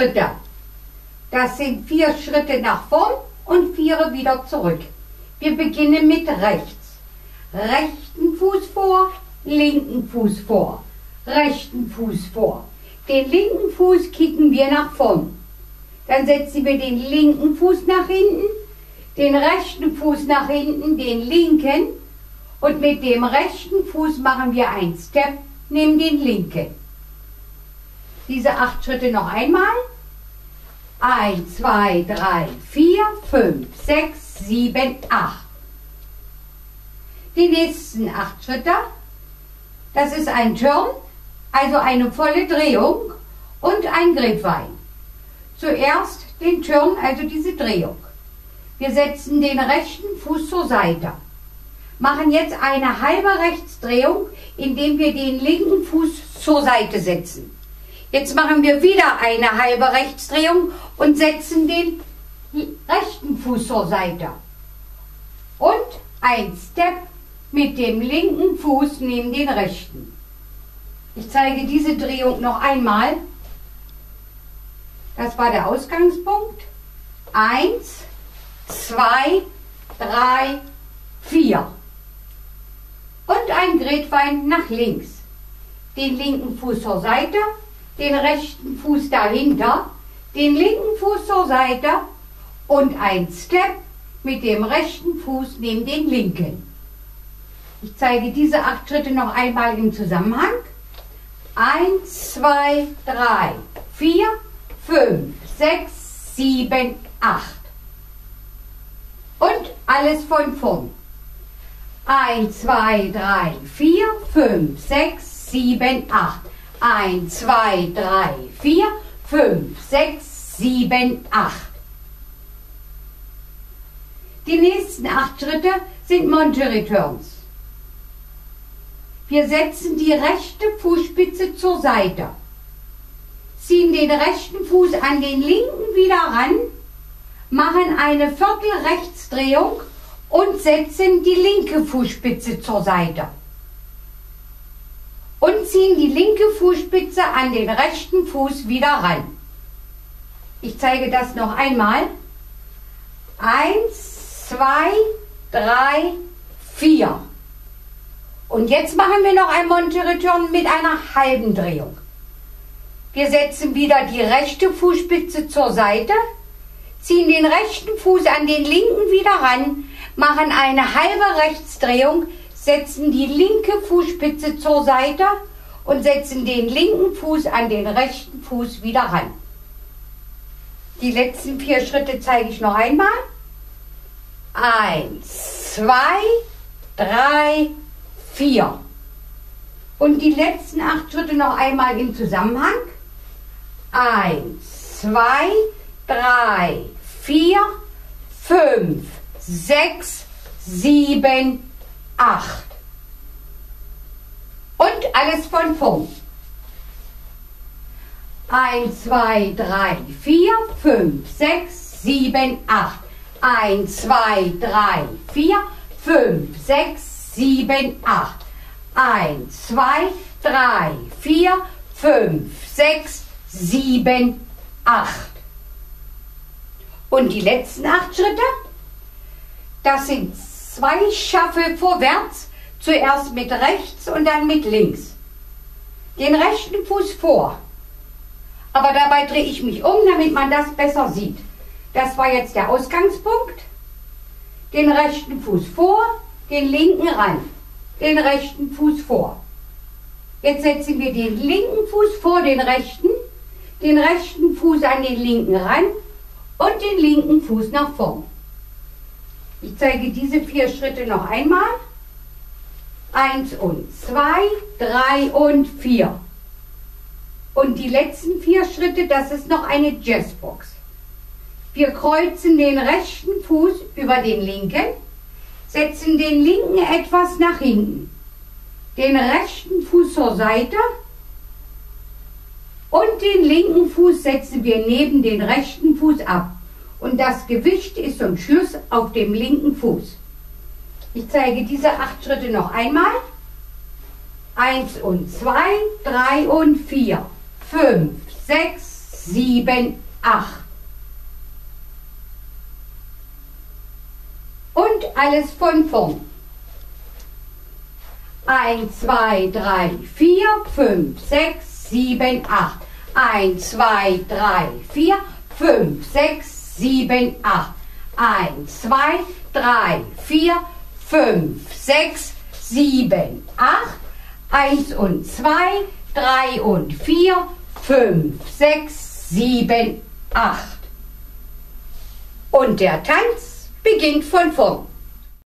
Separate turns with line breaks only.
Schritte. Das sind 4 Schritte nach vorn und 4 wieder zurück. Wir beginnen mit rechts. Rechten Fuß vor, linken Fuß vor, rechten Fuß vor. Den linken Fuß kicken wir nach vorn. Dann setzen wir den linken Fuß nach hinten, den rechten Fuß nach hinten, den linken und mit dem rechten Fuß machen wir einen Step, nehmen den linken. Diese 8 Schritte noch einmal. 1, 2, 3, 4, 5, 6, 7, 8. Die nächsten 8 Schritte, das ist ein Turn, also eine volle Drehung und ein Grapevine. Zuerst den Turn, also diese Drehung. Wir setzen den rechten Fuß zur Seite. Machen jetzt eine halbe Rechtsdrehung, indem wir den linken Fuß zur Seite setzen. Jetzt machen wir wieder eine halbe Rechtsdrehung und setzen den rechten Fuß zur Seite. Und ein Step mit dem linken Fuß neben den rechten. Ich zeige diese Drehung noch einmal. Das war der Ausgangspunkt. 1, 2, 3, 4. Und ein Grapevine nach links. Den linken Fuß zur Seite, den rechten Fuß dahinter, den linken Fuß zur Seite und ein Step mit dem rechten Fuß neben den linken. Ich zeige diese 8 Schritte noch einmal im Zusammenhang. 1, 2, 3, 4, 5, 6, 7, 8. Und alles von vorn. 1, 2, 3, 4, 5, 6, 7, 8. 1, 2, 3, 4, 5, 6, 7, 8. Die nächsten 8 Schritte sind Monte Turns. Wir setzen die rechte Fußspitze zur Seite, ziehen den rechten Fuß an den linken wieder ran, machen eine Viertelrechtsdrehung und setzen die linke Fußspitze zur Seite. Und ziehen die linke Fußspitze an den rechten Fuß wieder ran. Ich zeige das noch einmal. 1, 2, 3, 4. Und jetzt machen wir noch ein Monte Turn mit einer halben Drehung. Wir setzen wieder die rechte Fußspitze zur Seite, ziehen den rechten Fuß an den linken wieder ran, machen eine halbe Rechtsdrehung, setzen die linke Fußspitze zur Seite und setzen den linken Fuß an den rechten Fuß wieder ran. Die letzten 4 Schritte zeige ich noch einmal. 1, 2, 3, 4. Und die letzten 8 Schritte noch einmal im Zusammenhang. 1, 2, 3, 4, 5, 6, 7, 8. Und alles von vorn. 1, 2, 3, 4, 5, 6, 7, 8. 1, 2, 3, 4, 5, 6, 7, 8. 1, 2, 3, 4, 5, 6, 7, 8. Und die letzten 8 Schritte, das sind 2 Shuffle vorwärts, zuerst mit rechts und dann mit links. Den rechten Fuß vor, aber dabei drehe ich mich um, damit man das besser sieht. Das war jetzt der Ausgangspunkt. Den rechten Fuß vor, den linken ran, den rechten Fuß vor. Jetzt setzen wir den linken Fuß vor den rechten Fuß an den linken ran und den linken Fuß nach vorn. Ich zeige diese 4 Schritte noch einmal. 1 und 2, 3 und 4. Und die letzten 4 Schritte, das ist noch eine Jazzbox. Wir kreuzen den rechten Fuß über den linken, setzen den linken etwas nach hinten, den rechten Fuß zur Seite und den linken Fuß setzen wir neben den rechten Fuß ab. Und das Gewicht ist zum Schluss auf dem linken Fuß. Ich zeige diese 8 Schritte noch einmal. 1 und 2, 3 und 4, 5, 6, 7, 8. Und alles von vorn. 1, 2, 3, 4, 5, 6, 7, 8. 1, 2, 3, 4, 5, 6, 7, 8. 1, 2, 3, 4, 5, 6, 7, 8. 1 und 2, 3 und 4, 5, 6, 7, 8. Und der Tanz beginnt von vorn.